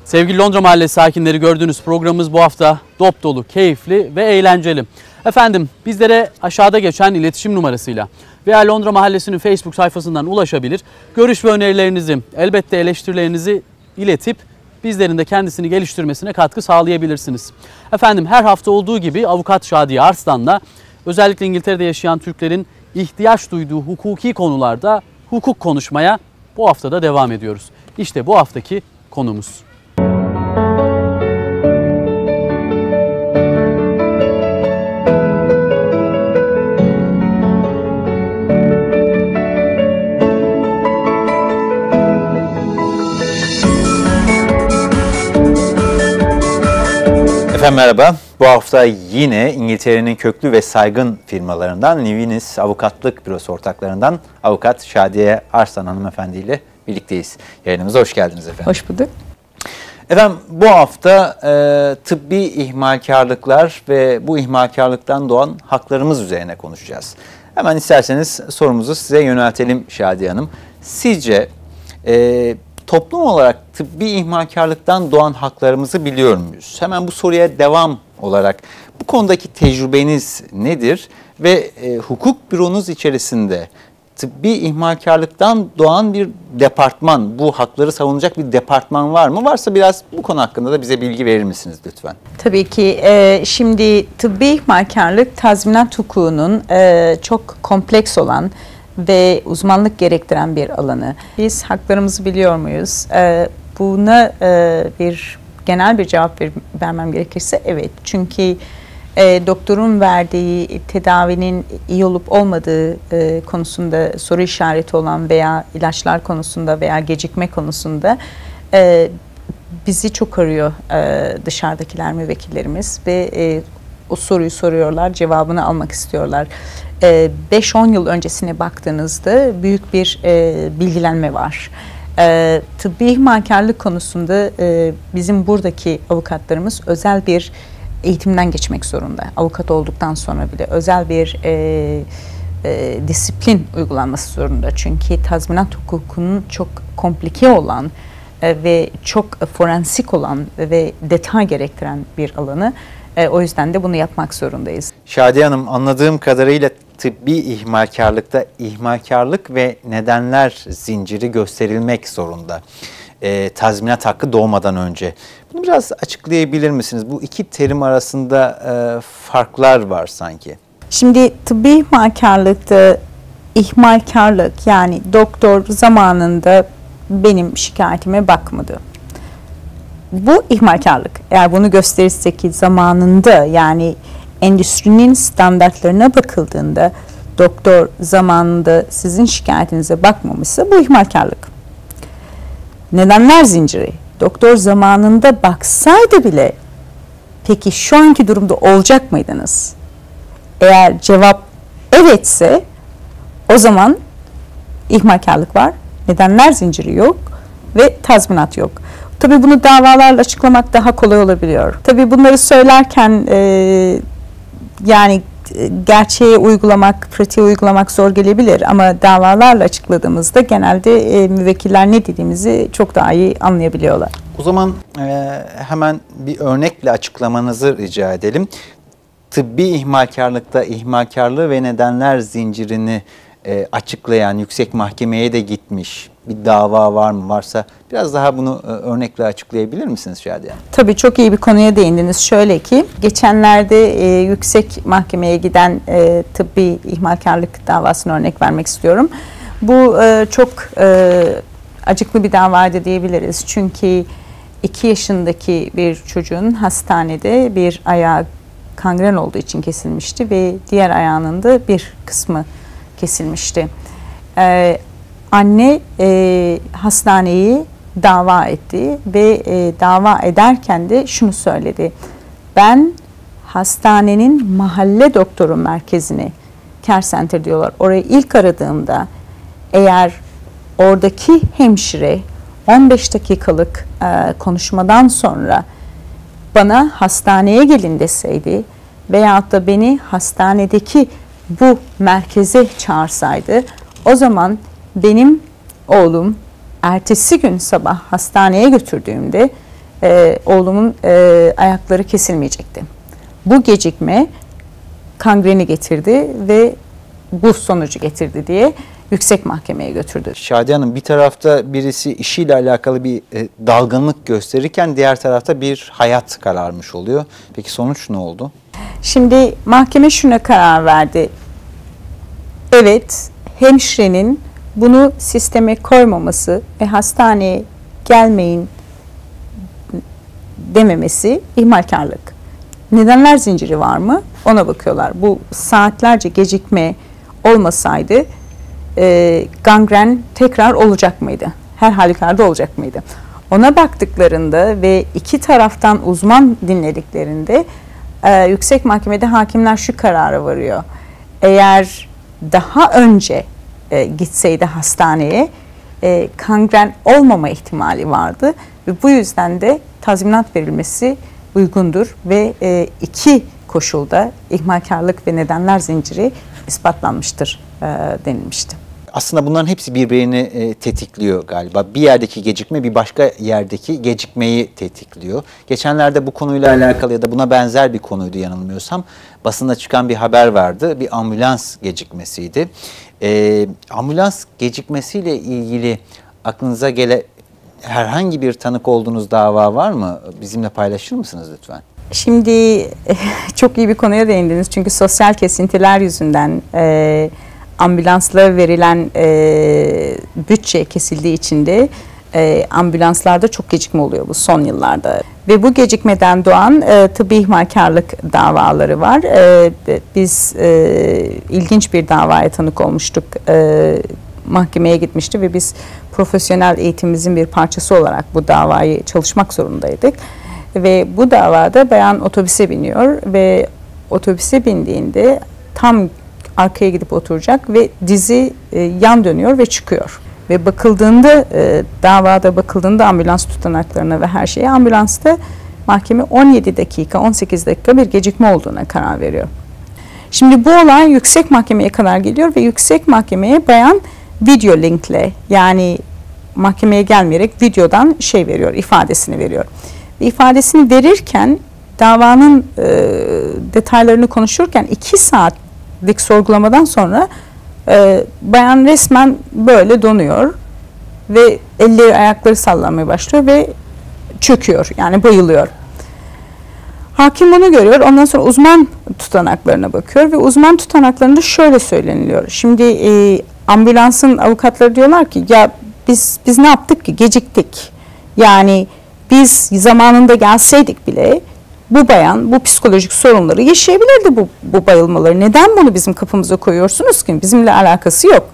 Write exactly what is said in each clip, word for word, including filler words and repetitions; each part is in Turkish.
Sevgili Londra Mahallesi sakinleri, gördüğünüz programımız bu hafta dop dolu, keyifli ve eğlenceli. Efendim, bizlere aşağıda geçen iletişim numarasıyla veya Londra Mahallesi'nin Facebook sayfasından ulaşabilir. Görüş ve önerilerinizi, elbette eleştirilerinizi iletip bizlerin de kendisini geliştirmesine katkı sağlayabilirsiniz. Efendim, her hafta olduğu gibi Avukat Şadiye Arslan'la özellikle İngiltere'de yaşayan Türklerin ihtiyaç duyduğu hukuki konularda hukuk konuşmaya bu hafta da devam ediyoruz. İşte bu haftaki konumuz. Efendim merhaba. Bu hafta yine İngiltere'nin köklü ve saygın firmalarından Livinis Avukatlık Bürosu ortaklarından Avukat Şadiye Arslan hanımefendi ile birlikteyiz. Yayınımıza hoş geldiniz efendim. Hoş bulduk. Efendim bu hafta e, tıbbi ihmalkarlıklar ve bu ihmalkarlıktan doğan haklarımız üzerine konuşacağız. Hemen isterseniz sorumuzu size yöneltelim Şadiye Hanım. Sizce e, toplum olarak tıbbi ihmalkarlıktan doğan haklarımızı biliyor muyuz? Hemen bu soruya devam olarak bu konudaki tecrübeniz nedir? Ve e, hukuk büronuz içerisinde tıbbi ihmalkarlıktan doğan bir departman, bu hakları savunacak bir departman var mı? Varsa biraz bu konu hakkında da bize bilgi verir misiniz lütfen? Tabii ki. E, şimdi tıbbi ihmalkarlık tazminat hukukunun e, çok kompleks olan ve uzmanlık gerektiren bir alanı. Biz haklarımızı biliyor muyuz? Ee, buna e, bir genel bir cevap ver, vermem gerekirse evet. Çünkü e, doktorun verdiği tedavinin iyi olup olmadığı e, konusunda soru işareti olan veya ilaçlar konusunda veya gecikme konusunda e, bizi çok arıyor e, dışarıdakiler, müvekkillerimiz ve e, o soruyu soruyorlar, cevabını almak istiyorlar. beş on yıl öncesine baktığınızda büyük bir e, bilgilenme var. E, tıbbi ihmalkarlık konusunda e, bizim buradaki avukatlarımız özel bir eğitimden geçmek zorunda. Avukat olduktan sonra bile özel bir e, e, disiplin uygulanması zorunda. Çünkü tazminat hukukunun çok komplike olan e, ve çok forensik olan ve detay gerektiren bir alanı. E, o yüzden de bunu yapmak zorundayız. Şadiye Hanım, anladığım kadarıyla tıbbi ihmalkarlıkta ihmalkarlık ve nedenler zinciri gösterilmek zorunda. E, tazminat hakkı doğmadan önce. Bunu biraz açıklayabilir misiniz? Bu iki terim arasında e, farklar var sanki. Şimdi tıbbi ihmalkarlıkta ihmalkarlık, yani doktor zamanında benim şikayetime bakmadı. Bu ihmalkarlık. Eğer bunu gösterirse ki zamanında, yani endüstrinin standartlarına bakıldığında doktor zamanında sizin şikayetinize bakmamışsa bu ihmalkarlık. Nedenler zinciri. Doktor zamanında baksaydı bile peki şu anki durumda olacak mıydınız? Eğer cevap evetse o zaman ihmalkarlık var. Nedenler zinciri yok ve tazminat yok. Tabii bunu davalarla açıklamak daha kolay olabiliyor. Tabii bunları söylerken e, yani gerçeğe uygulamak, pratiğe uygulamak zor gelebilir ama davalarla açıkladığımızda genelde e, müvekkiller ne dediğimizi çok daha iyi anlayabiliyorlar. O zaman e, hemen bir örnekle açıklamanızı rica edelim. Tıbbi ihmalkarlıkta ihmalkarlığı ve nedenler zincirini e, açıklayan yüksek mahkemeye de gitmiş bir dava var mı? Varsa biraz daha bunu e, örnekle açıklayabilir misiniz Şadiye Hanım? Tabii çok iyi bir konuya değindiniz. Şöyle ki geçenlerde e, yüksek mahkemeye giden e, tıbbi ihmalkarlık davasına örnek vermek istiyorum. Bu e, çok e, acıklı bir davaydı diyebiliriz. Çünkü iki yaşındaki bir çocuğun hastanede bir ayağı kangren olduğu için kesilmişti ve diğer ayağının da bir kısmı kesilmişti. Ee, anne e, hastaneyi dava etti ve e, dava ederken de şunu söyledi. Ben hastanenin mahalle doktoru merkezini, Care Center diyorlar, orayı ilk aradığımda eğer oradaki hemşire on beş dakikalık e, konuşmadan sonra bana hastaneye gelin deseydi veyahut da beni hastanedeki bu merkeze çağırsaydı, o zaman benim oğlum ertesi gün sabah hastaneye götürdüğümde e, oğlumun e, ayakları kesilmeyecekti. Bu gecikme kangreni getirdi ve bu sonucu getirdi diye yüksek mahkemeye götürdü. Şadiye Hanım, bir tarafta birisi işiyle alakalı bir e, dalgınlık gösterirken diğer tarafta bir hayat kararmış oluyor. Peki sonuç ne oldu? Şimdi mahkeme şuna karar verdi. Evet, hemşirenin bunu sisteme koymaması ve hastaneye gelmeyin dememesi ihmalkarlık. Nedenler zinciri var mı? Ona bakıyorlar. Bu saatlerce gecikme olmasaydı e, gangren tekrar olacak mıydı? Her halükarda olacak mıydı? Ona baktıklarında ve iki taraftan uzman dinlediklerinde e, yüksek mahkemede hakimler şu karara varıyor. Eğer daha önce e, gitseydi hastaneye e, kangren olmama ihtimali vardı ve bu yüzden de tazminat verilmesi uygundur ve e, iki koşulda ihmalkarlık ve nedenler zinciri ispatlanmıştır e, denilmişti. Aslında bunların hepsi birbirini e, tetikliyor galiba. Bir yerdeki gecikme bir başka yerdeki gecikmeyi tetikliyor. Geçenlerde bu konuyla alakalı ya da buna benzer bir konuydu yanılmıyorsam. Basında çıkan bir haber vardı. Bir ambulans gecikmesiydi. E, ambulans gecikmesiyle ilgili aklınıza gelen herhangi bir tanık olduğunuz dava var mı? Bizimle paylaşır mısınız lütfen? Şimdi çok iyi bir konuya değindiniz. Çünkü sosyal kesintiler yüzünden e, ambulanslara verilen e, bütçe kesildiği için de e, ambulanslarda çok gecikme oluyor bu son yıllarda. Ve bu gecikmeden doğan e, tıbbi ihmalkarlık davaları var. E, biz e, ilginç bir davaya tanık olmuştuk. E, mahkemeye gitmişti ve biz profesyonel eğitimimizin bir parçası olarak bu davayı çalışmak zorundaydık. Ve bu davada bayan otobüse biniyor ve otobüse bindiğinde tam arkaya gidip oturacak ve dizi e, yan dönüyor ve çıkıyor. Ve bakıldığında e, davada bakıldığında ambulans tutanaklarına ve her şeye, ambulansta mahkeme on yedi dakika on sekiz dakika bir gecikme olduğuna karar veriyor. Şimdi bu olay yüksek mahkemeye kadar geliyor ve yüksek mahkemeye bayan video linkle, yani mahkemeye gelmeyerek videodan şey veriyor, ifadesini veriyor. Ve ifadesini verirken davanın e, detaylarını konuşurken iki saatlik sorgulamadan sonra e, bayan resmen böyle donuyor ve elleri ayakları sallanmaya başlıyor ve çöküyor, yani bayılıyor. Hakim bunu görüyor. Ondan sonra uzman tutanaklarına bakıyor ve uzman tutanaklarında şöyle söyleniliyor. Şimdi e, ambulansın avukatları diyorlar ki ya biz biz ne yaptık ki, geciktik. Yani biz zamanında gelseydik bile bu bayan bu psikolojik sorunları yaşayabilirdi, bu, bu bayılmaları. Neden bunu bizim kapımıza koyuyorsunuz ki? Bizimle alakası yok.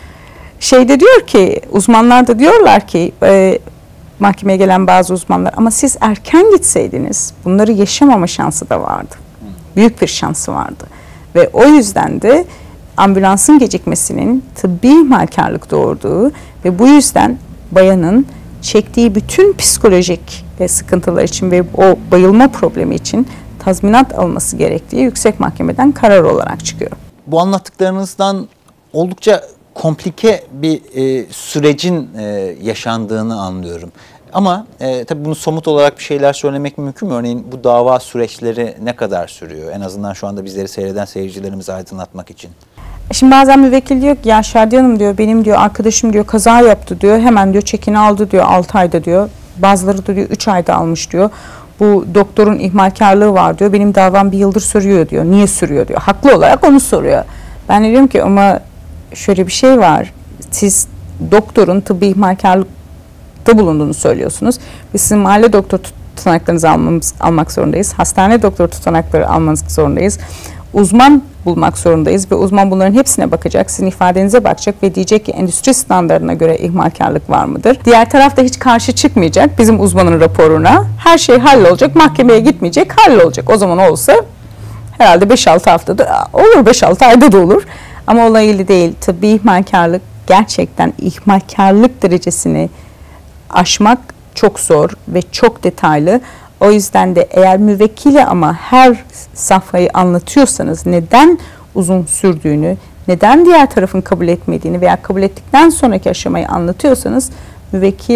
Şeyde diyor ki, uzmanlar da diyorlar ki, e, mahkemeye gelen bazı uzmanlar, ama siz erken gitseydiniz bunları yaşamama şansı da vardı. Büyük bir şansı vardı. Ve o yüzden de ambulansın gecikmesinin tıbbi ihmalkarlık doğurduğu ve bu yüzden bayanın çektiği bütün psikolojik e, sıkıntılar için ve o bayılma problemi için tazminat alması gerektiği yüksek mahkemeden karar olarak çıkıyor. Bu anlattıklarınızdan oldukça komplike bir e, sürecin e, yaşandığını anlıyorum. Ama e, tabii bunu somut olarak bir şeyler söylemek mümkün mü? Örneğin bu dava süreçleri ne kadar sürüyor? En azından şu anda bizleri seyreden seyircilerimizi aydınlatmak için. Şimdi bazen müvekkil diyor ki ya Şadiye Hanım diyor, benim diyor arkadaşım diyor kaza yaptı diyor, hemen diyor çekini aldı diyor altı ayda diyor. Bazıları da diyor üç ayda almış diyor. Bu doktorun ihmalkarlığı var diyor. Benim davam bir yıldır sürüyor diyor. Niye sürüyor diyor. Haklı olarak onu soruyor. Ben de diyorum ki ama şöyle bir şey var. Siz doktorun tıbbi ihmalkarlıkta bulunduğunu söylüyorsunuz. Biz sizin mahalle doktor tutanaklarınızı almamız, almak zorundayız. Hastane doktor tutanakları almanız zorundayız. Uzman bulmak zorundayız ve uzman bunların hepsine bakacak, sizin ifadenize bakacak ve diyecek ki endüstri standartlarına göre ihmalkarlık var mıdır? Diğer taraf da hiç karşı çıkmayacak bizim uzmanın raporuna. Her şey hallolacak, mahkemeye gitmeyecek, hallolacak. O zaman olsa herhalde beş altı haftada olur, beş altı ayda da olur. Ama olay öyle değil. Tıbbi ihmalkarlık gerçekten ihmalkarlık derecesini aşmak çok zor ve çok detaylı. O yüzden de eğer müvekkile ama her safhayı anlatıyorsanız, neden uzun sürdüğünü, neden diğer tarafın kabul etmediğini veya kabul ettikten sonraki aşamayı anlatıyorsanız müvekkil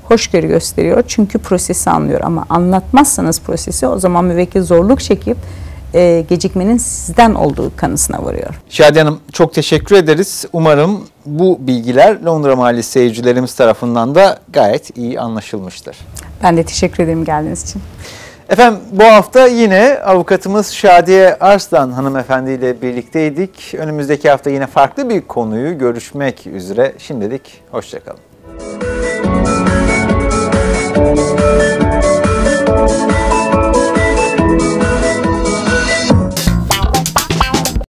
hoşgörü gösteriyor. Çünkü prosesi anlıyor ama anlatmazsanız prosesi o zaman müvekkil zorluk çekip e, gecikmenin sizden olduğu kanısına varıyor. Şadiye Hanım çok teşekkür ederiz. Umarım bu bilgiler Londra Mahallesi seyircilerimiz tarafından da gayet iyi anlaşılmıştır. Ben de teşekkür ederim geldiğiniz için. Efendim bu hafta yine avukatımız Şadiye Arslan hanımefendi ile birlikteydik. Önümüzdeki hafta yine farklı bir konuyu görüşmek üzere. Şimdilik hoşça kalın.